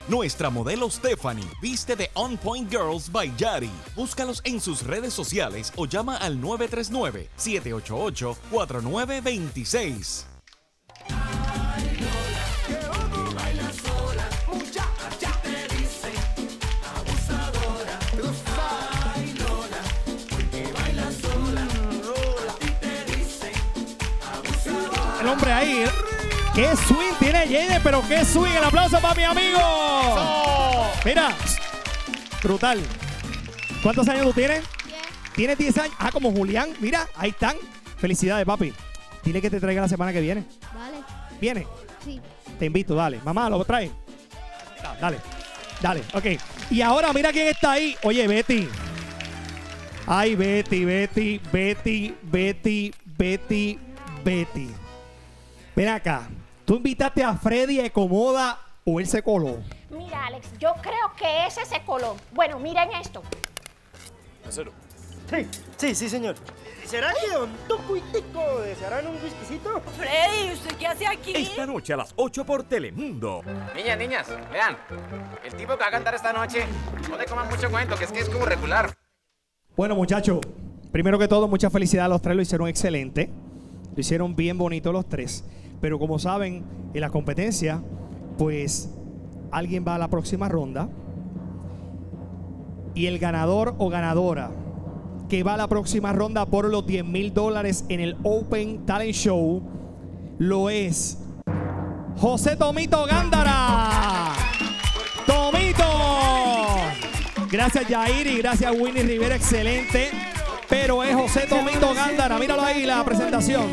Nuestra modelo Stephanie viste de On Point Girls by Yari. Búscalos en sus redes sociales o llama al 939-788-4926. El hombre ahí. ¡Qué swing tiene Jaden! Pero qué swing. El aplauso para mi amigo. Mira. Brutal. ¿Cuántos años tú tienes? 10. ¿Tienes 10 años? Ah, como Julián. Mira, ahí están. Felicidades, papi. Dile que te traiga la semana que viene. Vale. ¿Viene? Sí. Te invito, dale. Mamá, ¿lo trae? Dale. Dale, ok. Y ahora mira quién está ahí. Oye, Betty. Ay, Betty. Ven acá. ¿Tú invitaste a Freddy a Ecomoda o él se coló? Mira, Alex, yo creo que ese se coló. Bueno, miren esto. Sí, señor. ¿Será que un tucuitico desearán un whiskycito? Freddy, ¿usted qué hace aquí? Esta noche a las 8 por Telemundo. Niñas, vean. El tipo que va a cantar esta noche, no le coman mucho cuento, que es como regular. Bueno, muchachos, primero que todo, mucha felicidad a los tres. Lo hicieron excelente. Lo hicieron bien bonito los tres. Pero como saben, en la competencia, pues alguien va a la próxima ronda. Y el ganador o ganadora que va a la próxima ronda por los $10,000 en el Open Talent Show lo es José Tomito Gándara. ¡Tomito! Gracias, Yair, y gracias, Winnie Rivera. Excelente. Pero es José Tomito Gándara. Míralo ahí, la presentación.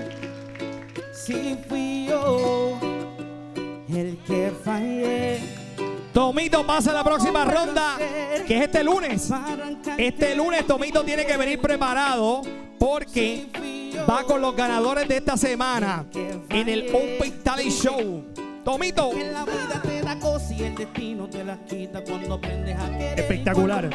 Si fui yo el que fallé. Tomito pasa a la próxima ronda, que es este lunes. Este lunes Tomito tiene que venir preparado porque va con los ganadores de esta semana en el Open Talent Show. Tomito. La vida te da cosas y el destino te las quita cuando aprendes a querer. Espectacular.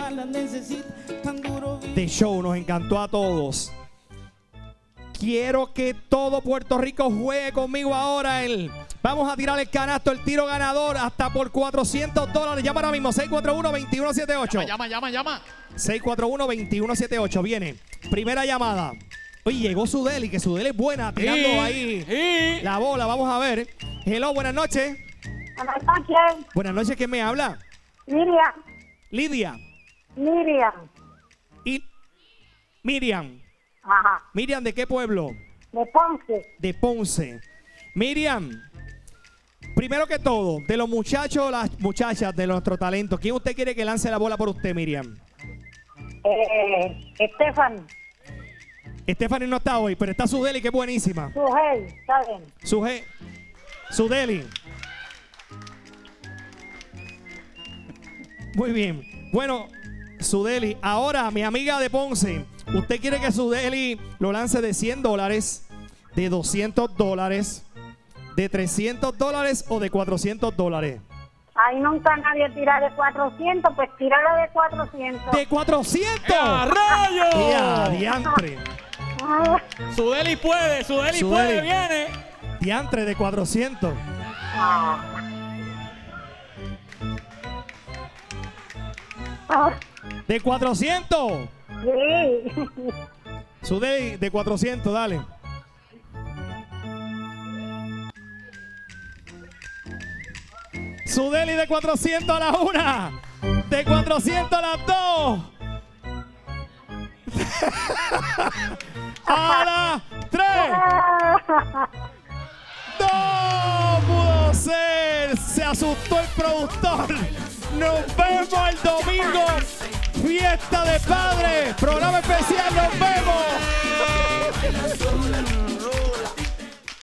De show, nos encantó a todos. Quiero que todo Puerto Rico juegue conmigo ahora. Vamos a tirar el canasto, el tiro ganador hasta por $400. Llama ahora mismo, 641-2178. Llama. 641-2178. Viene. Primera llamada. Oye, llegó Sudeli, que Sudeli es buena, tirando ahí la bola. Vamos a ver. Hello, buenas noches. Buenas noches. Buenas noches, ¿quién me habla? Miriam. Lidia. Miriam. Y Miriam. Ajá. Miriam, ¿de qué pueblo? De Ponce. De Ponce. Miriam, primero que todo, de los muchachos o las muchachas de nuestro talento, ¿quién usted quiere que lance la bola por usted, Miriam? Estefan. Stephanie no está hoy, pero está Sudeli, que es buenísima. Sujel, está bien. Sudeli. Muy bien. Bueno, Sudeli, ahora mi amiga de Ponce, ¿usted quiere que Sudeli lo lance de $100, de $200, de $300 o de $400? Ahí nunca nadie tira de 400, pues tíralo de 400. ¡De 400! ¡A rayos! ¡Ya, diantre! Sudeli puede, viene. Diantre de 400. ¿De 400? Sí. Sudeli, de 400, dale. Sudeli de 400 a la 1. De 400 a las 2. A la 3. ¡No pudo ser! Se asustó el productor. Nos vemos el domingo. Fiesta de padres. Programa especial. Nos vemos.